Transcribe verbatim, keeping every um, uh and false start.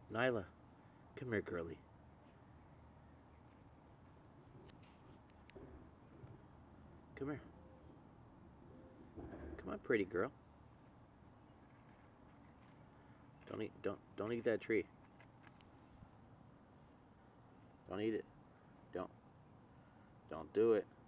Nyla, come here, girlie. Come here. Come on, pretty girl. Don't eat. Don't don't eat that tree. Don't eat it. Don't don't do it.